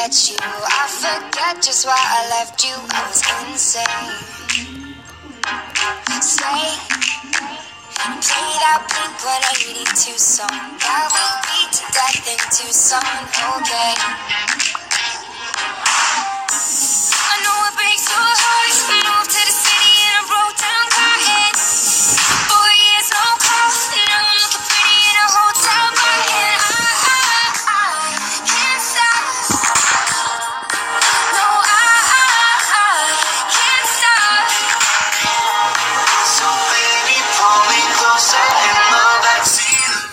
met you. I forget just why I left you. I was insane. Say, play that Blink-182 song. Yeah, we beat to death in Tucson. Okay. I know it breaks your heart. Moved to the city and I broke down crying. 4 years, no call. Now I'm looking pretty in a hotel bar. And I can't stop. No, I can't stop. So baby, pull me closer in the backseat of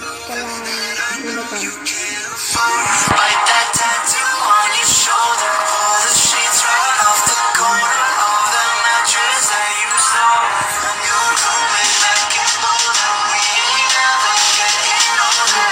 you can't afford. Bite that tattoo on your shoulder. Pull the sheets right off the corner of the mattress that you stole from your roommate back in Boulder. We ain't never getting older.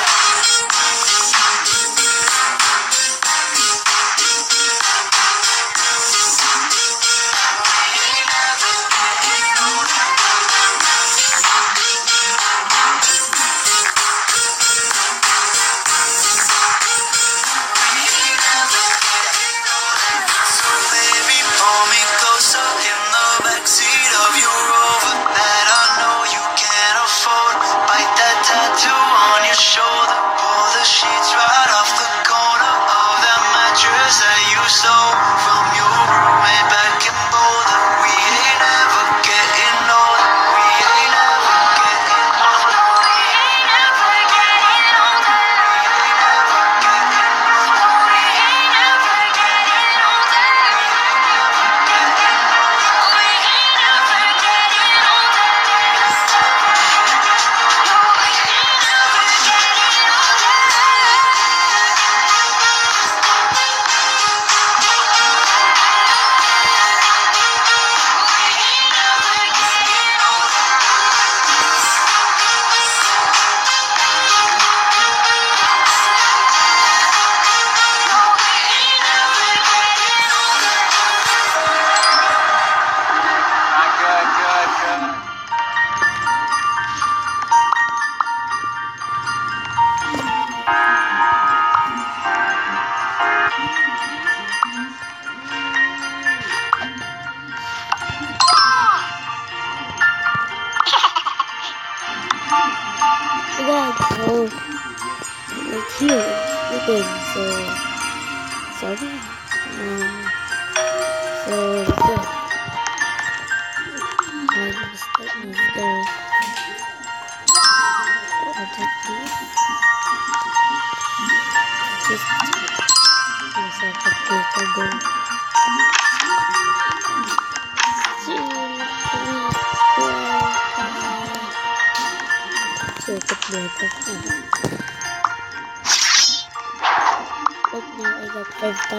Right now I got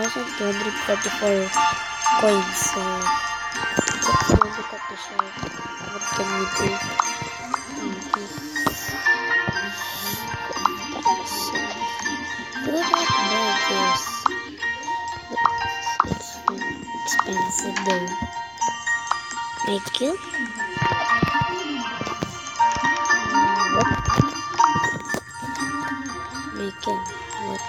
5,244 coins, so let's go look at the shop. What can we do? I would like to buy this, but it's expensive though. Night kill? What? Making what?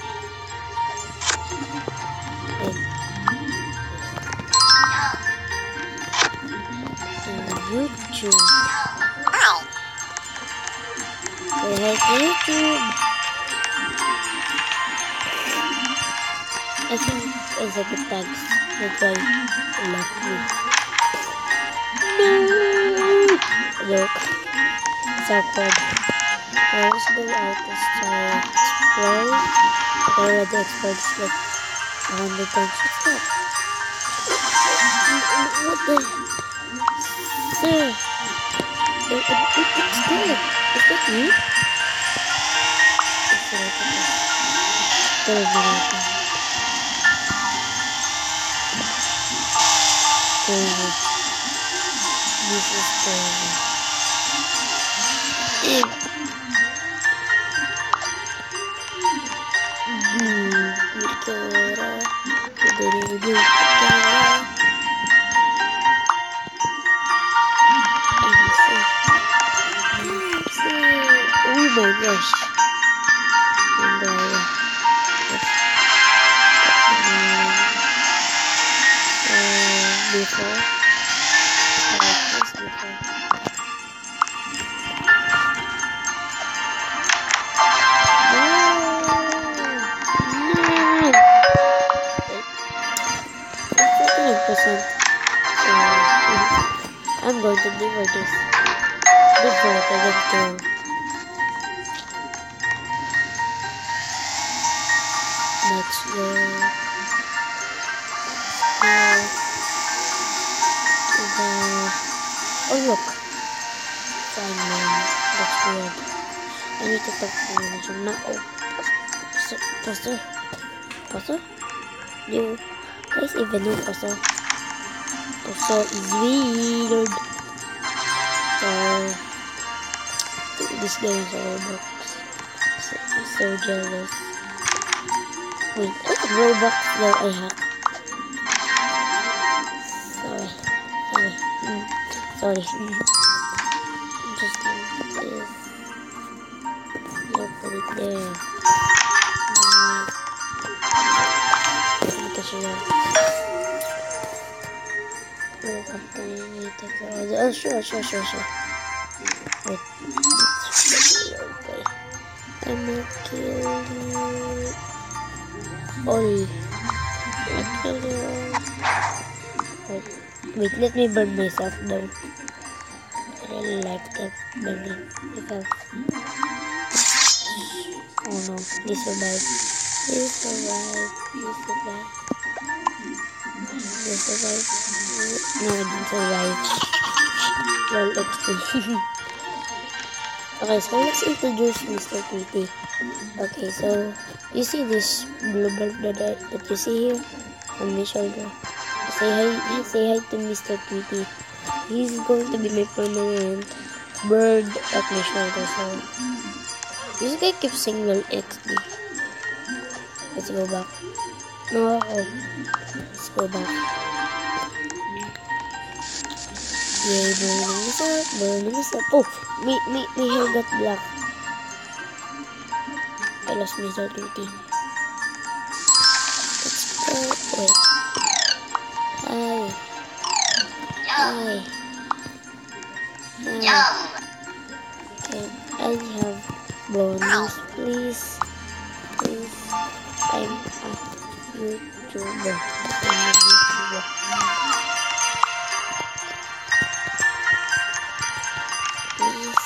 YouTube. Ow. Say hi to YouTube. I think I said the tags. That's why it left me. No! Joke. It's awkward. Let's go out. Let's try explore. But I already explored this like 100 times. What's that? What the? Sir, it's dead. Is that you? This is crazy. Oh my gosh. And D4. Alright, place D4. No! 49%. So, I'm going to devour this. Devour it, I don't care. Let's go. Oh look! Simon. That's weird. I need to talk to manager now. Oh, Pastor? Pastor? You guys even know Pastor? Pastor is weird. So, this guy is a Roblox. I'm so jealous. Wait, Roblox though I hack. Sorry. Just like this. I'll put it there. Sure. Oh, sure. Wait. Okay. I'm gonna kill you. All. I'll kill you all. Wait, let me burn myself though. I really like that burning myself. Oh no, please survive. Please survive. No, I didn't survive. Well, XP. Okay, so let's introduce Mr. Tweety. Okay, so you see this blue bird that you see here on my shoulder? Say hi to Mr. Tweety. He's going to be my permanent bird at my shoulder. So this guy keeps saying well XP. Let's go back. No, let's go back. Yay, burning this up. Oh, my hair got black. I lost Mr. Tweety. Let's go. Wait. Hi. Can I have bonus, please? I'm a YouTuber. Please.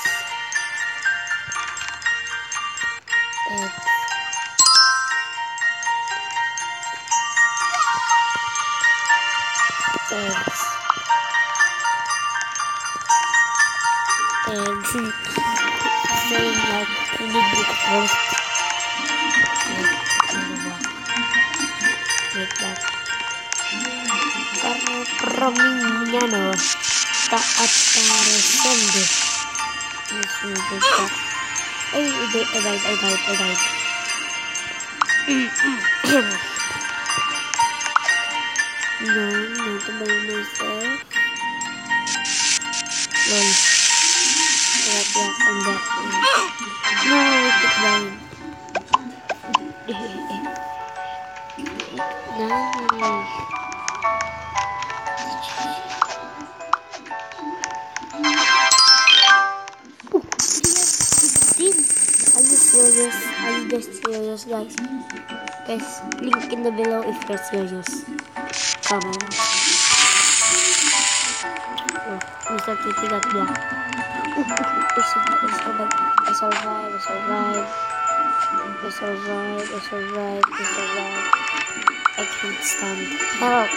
Thanks. Saying like we need it first. Wait that. Promignano. Taat resende. I died. No, not by myself. Lol. I'm back. No, I keep dying. Nice. Oh, 16. Are you serious? Are you guys serious, guys? Guys, link in the below if you're serious. Come on. Oh, Mr. Tweety got black. I survived. I can't stand. Help!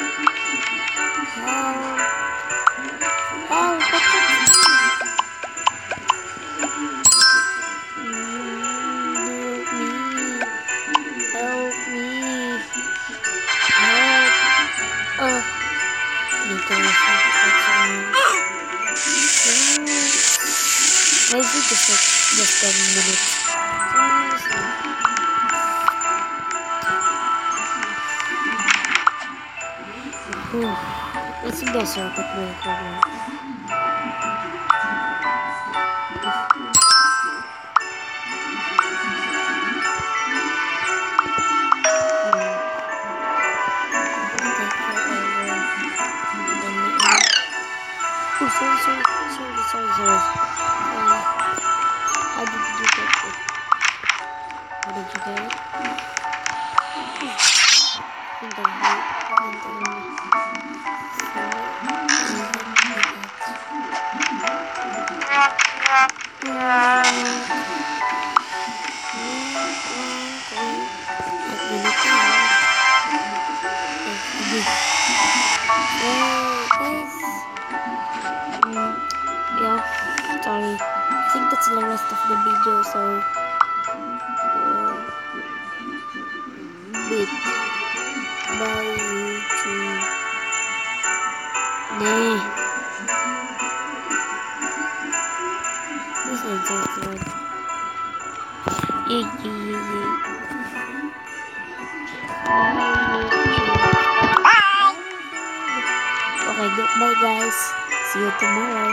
Help me! Oh! Why is it just 10 minutes? Let's go circuit breaker. Oh, sorry. How did you get it? How did you get it? Yeah, sorry. I think that's the rest of the video, so wait. Bye, YouTube. Nah. This is so good. Yeah. Okay, goodbye guys. See you tomorrow.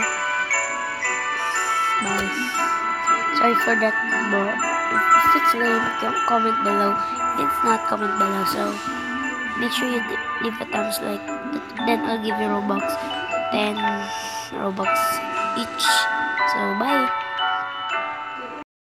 Bye. Sorry for that, but if it's lame, comment below. If it's not, comment below. So make sure you leave a thumbs like. Then I'll give you Robux, 10 Robux each. So bye.